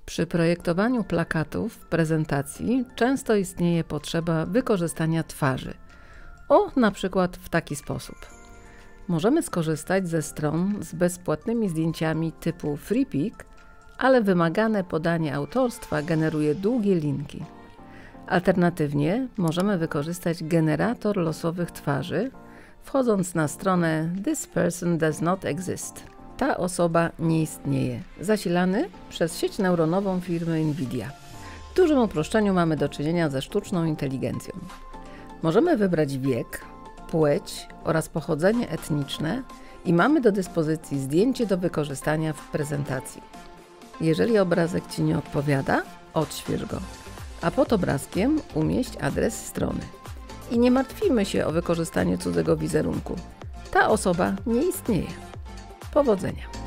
Przy projektowaniu plakatów, prezentacji często istnieje potrzeba wykorzystania twarzy. Na przykład w taki sposób. Możemy skorzystać ze stron z bezpłatnymi zdjęciami typu FreePic, ale wymagane podanie autorstwa generuje długie linki. Alternatywnie możemy wykorzystać generator losowych twarzy, wchodząc na stronę This person does not exist. Ta osoba nie istnieje, zasilany przez sieć neuronową firmy Nvidia. W dużym uproszczeniu mamy do czynienia ze sztuczną inteligencją. Możemy wybrać wiek, płeć oraz pochodzenie etniczne i mamy do dyspozycji zdjęcie do wykorzystania w prezentacji. Jeżeli obrazek Ci nie odpowiada, odśwież go, a pod obrazkiem umieść adres strony. I nie martwimy się o wykorzystanie cudzego wizerunku. Ta osoba nie istnieje. Powodzenia!